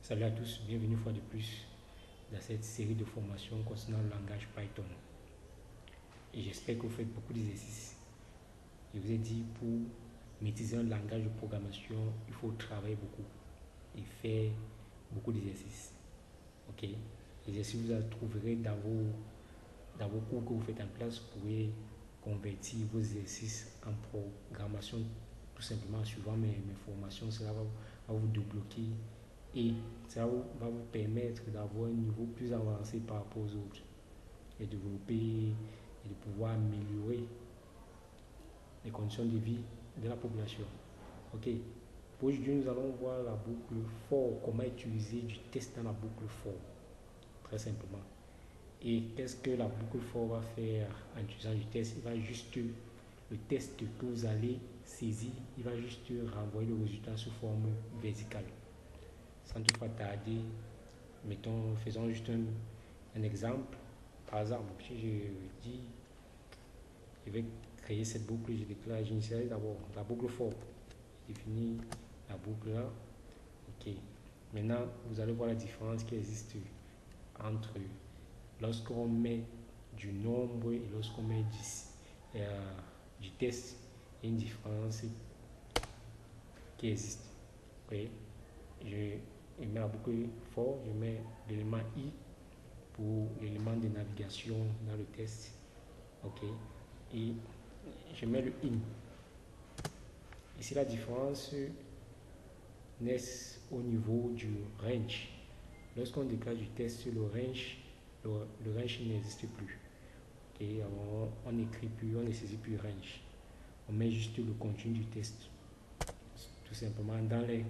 Salut à tous, bienvenue une fois de plus dans cette série de formations concernant le langage Python. Et j'espère que vous faites beaucoup d'exercices. Je vous ai dit, pour maîtriser un langage de programmation, il faut travailler beaucoup et faire beaucoup d'exercices. Ok? Les exercices, vous les trouverez dans vos cours que vous faites en classe. Vous pouvez convertir vos exercices en programmation tout simplement en suivant mes formations. Cela va vous débloquer et ça va vous permettre d'avoir un niveau plus avancé par rapport aux autres et développer et de pouvoir améliorer les conditions de vie de la population. Ok, pour aujourd'hui nous allons voir la boucle for, comment utiliser du test dans la boucle for, très simplement. Et qu'est-ce que la boucle for va faire en utilisant du test? Il va juste, le test que vous allez saisir, il va juste renvoyer le résultat sous forme verticale. Sans toutefois tarder, faisons juste un exemple. Par exemple, si je dis, je vais créer cette boucle, je déclare, j'initialise d'abord la boucle for. Je définis la boucle là. Ok. Maintenant, vous allez voir la différence qui existe entre lorsqu'on met du nombre et lorsqu'on met du test. Il y a une différence qui existe. Okay. Je mets la boucle for, je mets l'élément i pour l'élément de navigation dans le test. Ok. Et je mets le in. Ici, la différence naît au niveau du range. Lorsqu'on déclare du test, le range n'existe plus. Okay. Alors, on n'écrit plus, on ne saisit plus range. On met juste le contenu du test. Tout simplement dans les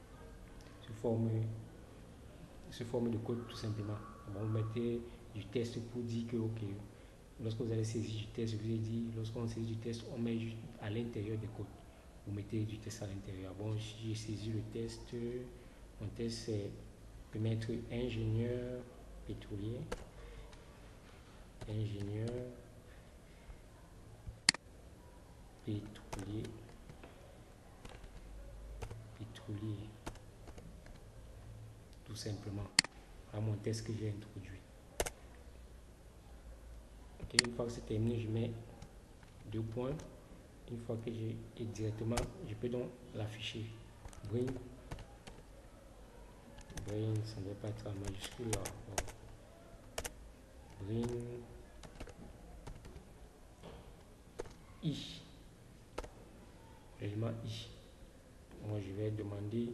sous forme de code, tout simplement. Bon, vous mettez du test pour dire que, ok, lorsque vous allez saisir du test, je vous ai dit, lorsqu'on saisit du test, on met juste à l'intérieur des codes. Vous mettez du test à l'intérieur. Bon, si j'ai saisi le test, mon test c'est de mettre ingénieur pétrolier, ingénieur pétrolier, tout simplement. À mon test que j'ai introduit. Okay, une fois que c'est terminé, je mets 2 points. Une fois que j'ai directement, je peux donc l'afficher. Bring, ça ne doit pas être en majuscule là. Bon. Bring i, l'élément i. Moi, je vais demander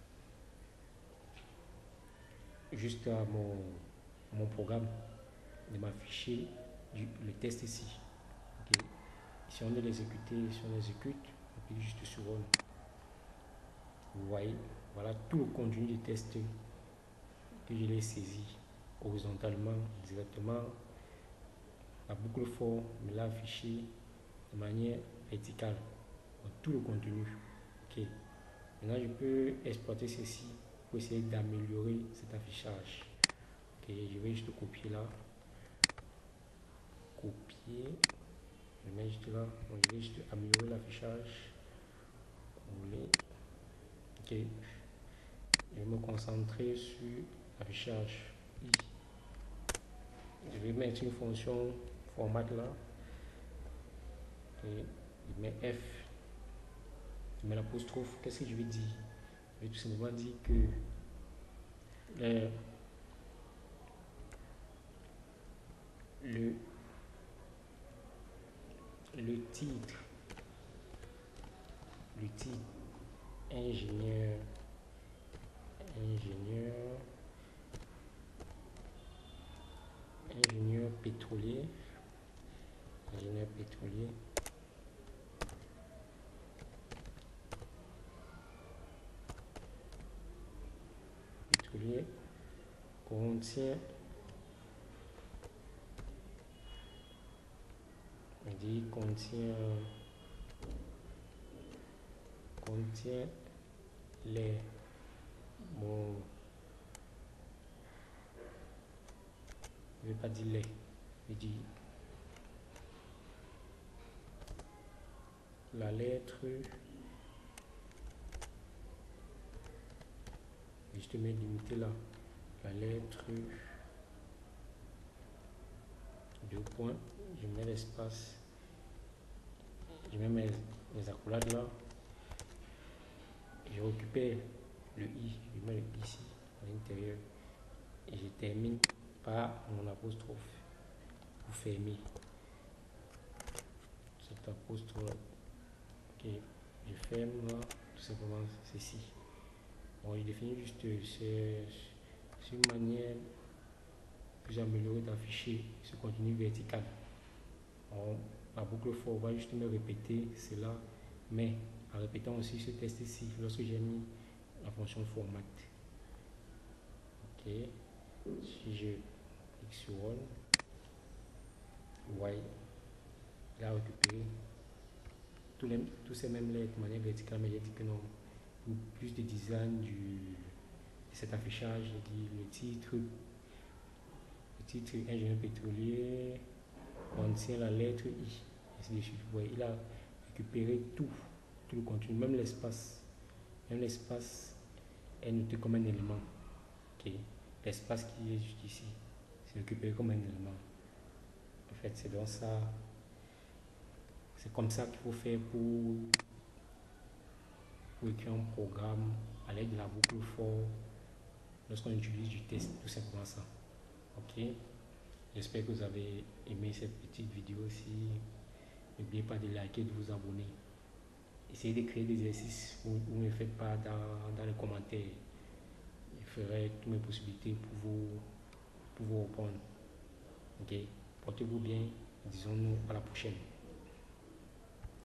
juste à mon programme de m'afficher le test ici. Okay. Si on veut l'exécuter, si on l'exécute, on clique juste sur Run. Vous voyez, voilà tout le contenu du test que je l'ai saisi horizontalement, directement. La boucle for me l'a affiché de manière verticale, tout le contenu. Ok. Maintenant, je peux exploiter ceci pour essayer d'améliorer cet affichage. Ok, je vais juste copier là. Copier. Je mets juste là. Donc, je vais juste améliorer l'affichage. Ok. Je vais me concentrer sur l'affichage. Je vais mettre une fonction format là. Et je mets F. Je mets l'apostrophe. Qu'est-ce que je vais dire? Je vais tout simplement dire que le titre ingénieur pétrolier, contient les mots, je ne vais pas dire les, je dis la lettre juste limiter là la lettre, 2 points, je mets l'espace, je mets mes accolades là, je récupère le i, je mets le i ici à l'intérieur et je termine par mon apostrophe pour fermer cette apostrophe là. Ok, je ferme là, tout simplement ceci. Bon, je définis juste c'est une manière plus améliorée d'afficher ce contenu vertical. Bon, la boucle for va juste me répéter cela, mais en répétant aussi ce test ici lorsque j'ai mis la fonction format. Ok, si je clique sur on, vous voyez, il a récupéré tous ces mêmes lettres de manière verticale, mais j'ai dit que non, plus de design de cet affichage, j'ai dit le titre ingénieur pétrolier, on tient la lettre I, ainsi de suite. Vous voyez, il a récupéré tout le contenu, même l'espace est noté comme un élément. Okay. L'espace qui est juste ici, c'est récupéré comme un élément. En fait, c'est donc ça, c'est comme ça qu'il faut faire pour écrire un programme à l'aide de la boucle for lorsqu'on utilise du test, tout simplement ça. Ok, j'espère que vous avez aimé cette petite vidéo aussi. N'oubliez pas de liker et de vous abonner. Essayez de créer des exercices ou ne faites pas dans les commentaires. Je ferai toutes mes possibilités pour vous répondre. Ok, portez-vous bien. Disons-nous à la prochaine.